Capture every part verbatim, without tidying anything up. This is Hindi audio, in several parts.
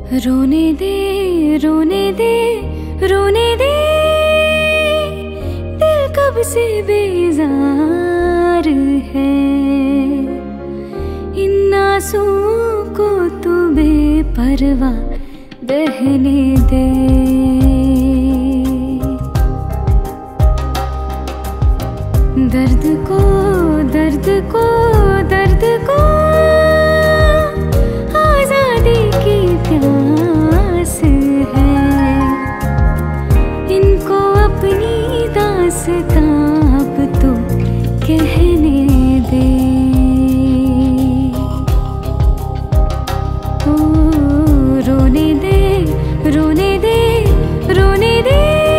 रोने दे रोने दे रोने दे, दिल कब से बेजार है। इन आंसुओं को तू बेपरवाह बहने दे। दर्द को दर्द को दर्द को आजादी की प्यास है। इनको अपनी दास्तां अब तो कहने दे। ओ रोने दे रोने दे रोने दे।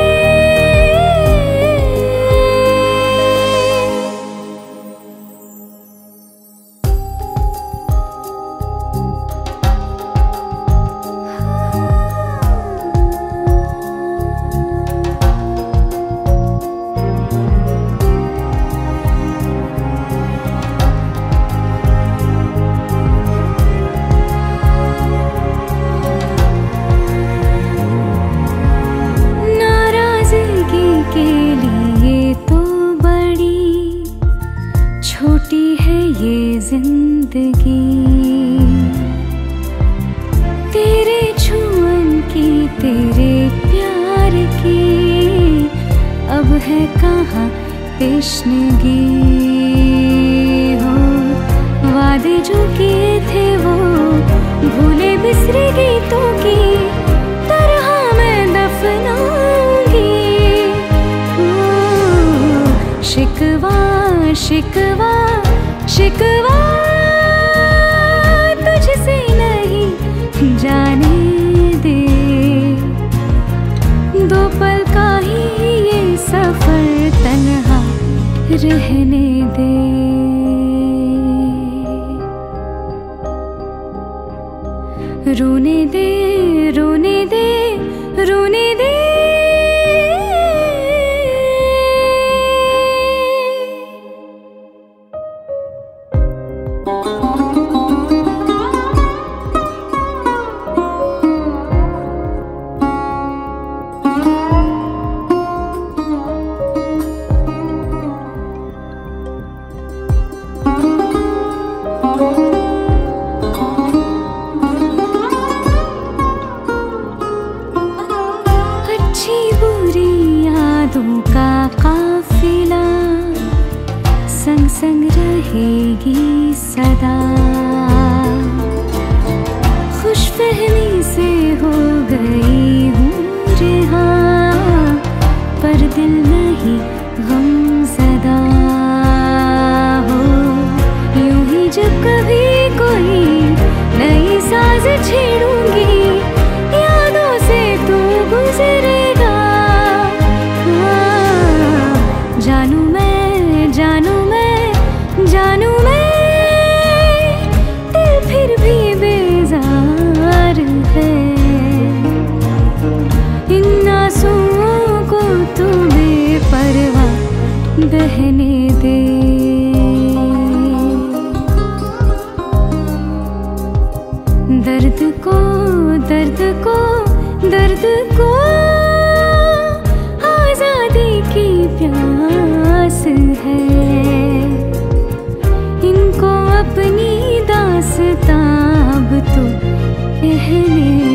जिंदगी तेरे छुअन की तेरे प्यार की अब है कहाँ तश्नगी हो। वादे जो किए थे वो भूले बिसरे गीतों की तरह मैं दफनाऊंगी। शिकवा शिकवा शिकवा तुझसे नहीं जाने दे। दो पल का ही ये सफर तन्हा रहने दे। रोने दे रोने दे रोने दे। संग रहेगी सदा। खुशफहमी से हो गई हूँ रिहा पर दिल नहीं गमज़दा हो। यूं ही जब कभी कोई नई साज छेड़ूंगी यादों से तू गुजरेगा। जानू मैं जानू जानू मैं दिल फिर भी बेजार है। इन आंसुओं को तू बेपरवाह बहने दे। दर्द को दर्द को दर्द को आजादी की प्यास है। इनको अपनी दास्तां अब तो कहने